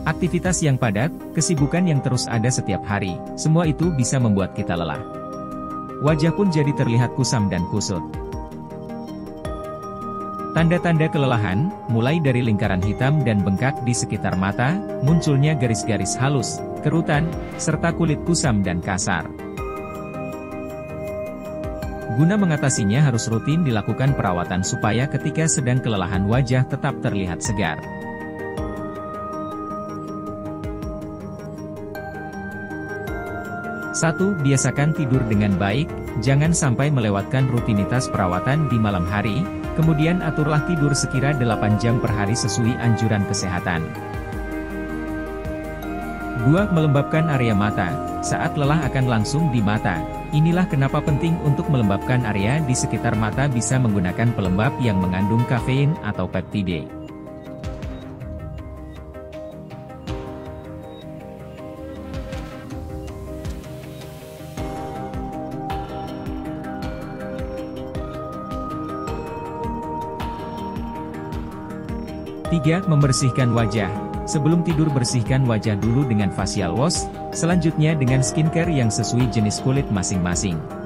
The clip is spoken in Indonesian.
Aktivitas yang padat, kesibukan yang terus ada setiap hari, semua itu bisa membuat kita lelah. Wajah pun jadi terlihat kusam dan kusut. Tanda-tanda kelelahan, mulai dari lingkaran hitam dan bengkak di sekitar mata, munculnya garis-garis halus, kerutan, serta kulit kusam dan kasar. Guna mengatasinya harus rutin dilakukan perawatan supaya ketika sedang kelelahan wajah tetap terlihat segar. 1. Biasakan tidur dengan baik, jangan sampai melewatkan rutinitas perawatan di malam hari, kemudian aturlah tidur sekira 8 jam per hari sesuai anjuran kesehatan. 2. Melembabkan area mata, saat lelah akan langsung di mata, inilah kenapa penting untuk melembabkan area di sekitar mata bisa menggunakan pelembab yang mengandung kafein atau peptide. 3. Membersihkan wajah. Sebelum tidur bersihkan wajah dulu dengan facial wash, selanjutnya dengan skincare yang sesuai jenis kulit masing-masing.